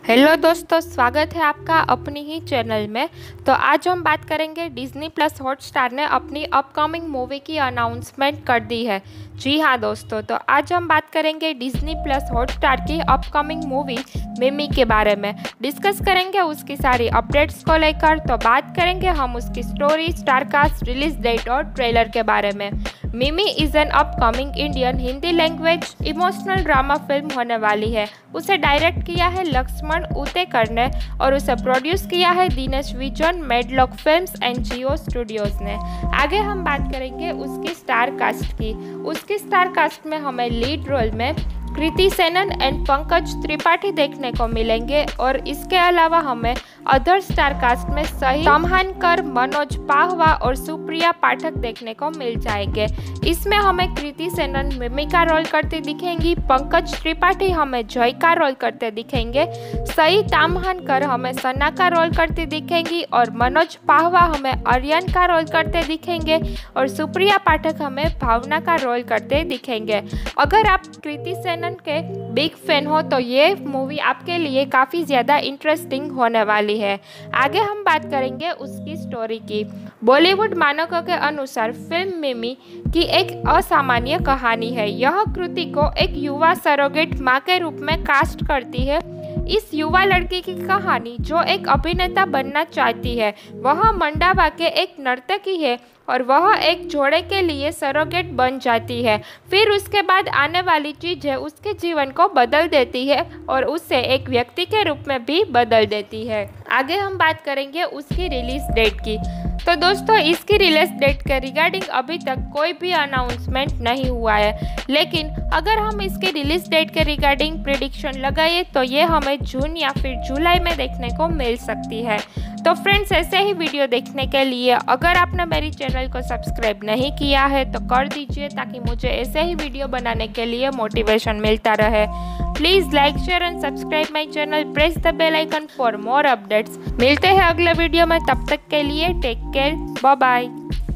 Hello दोस्तों, स्वागत है आपका अपनी ही चैनल में। तो आज हम बात करेंगे डिज्नी प्लस हॉटस्टार ने अपनी अपकमिंग मूवी की अनाउंसमेंट कर दी है। जी हाँ दोस्तों, तो आज हम बात करेंगे डिज्नी प्लस हॉटस्टार की अपकमिंग मूवी मिमी के बारे में। डिस्कस करेंगे उसकी सारी अपडेट्स को लेकर। तो बात करेंगे हम उसकी स्टोरी, स्टारकास्ट, रिलीज डेट और ट्रेलर के बारे में। Mimi is an upcoming Indian Hindi language emotional drama film होने वाली है। उसे डायरेक्ट किया है लक्ष्मण उतेकर ने और उसे प्रोड्यूस किया है Dinesh Vijan, Maddock films and Jio studios ने। आगे हम बात करेंगे उसकी स्टार कास्ट की। उसकी स्टार कास्ट में हमें लीड रोल में कृति सेनन एंड पंकज त्रिपाठी देखने को मिलेंगे और इसके अलावा हमें अदर स्टार कास्ट में सही तमहानकर, मनोज पाहवा और सुप्रिया पाठक देखने को मिल जाएंगे। इसमें हमें कृति सेनन मिमी का रोल करते दिखेंगी, पंकज त्रिपाठी हमें जय का रोल करते दिखेंगे, सही तमहानकर हमें सना का रोल करते दिखेंगी और मनोज पाहवा हमें आर्यन का रोल करते दिखेंगे और सुप्रिया पाठक हमें भावना का रोल करते दिखेंगे। अगर आप कृति सेनन के बिग फैन हो तो ये मूवी आपके लिए काफ़ी ज़्यादा इंटरेस्टिंग होने वाली है। आगे हम बात करेंगे उसकी स्टोरी की। बॉलीवुड मानकों के अनुसार फिल्म मिमी की एक असामान्य कहानी है। यह कृति को एक युवा सरोगेट माँ के रूप में कास्ट करती है। इस युवा लड़की की कहानी जो एक अभिनेता बनना चाहती है, वह मंडावा के एक नर्तकी है और वह एक जोड़े के लिए सरोगेट बन जाती है। फिर उसके बाद आने वाली चीज़ें उसके जीवन को बदल देती है और उसे एक व्यक्ति के रूप में भी बदल देती है। आगे हम बात करेंगे उसकी रिलीज डेट की। तो दोस्तों, इसकी रिलीज डेट के रिगार्डिंग अभी तक कोई भी अनाउंसमेंट नहीं हुआ है, लेकिन अगर हम इसके रिलीज डेट के रिगार्डिंग प्रिडिक्शन लगाए तो ये हमें जून या फिर जुलाई में देखने को मिल सकती है। तो फ्रेंड्स, ऐसे ही वीडियो देखने के लिए अगर आपने मेरी चैनल को सब्सक्राइब नहीं किया है तो कर दीजिए, ताकि मुझे ऐसे ही वीडियो बनाने के लिए मोटिवेशन मिलता रहे। Please like, share and subscribe my channel, press the bell icon for more updates. मिलते हैं अगले वीडियो में, तब तक के लिए टेक केयर, बाय बाय।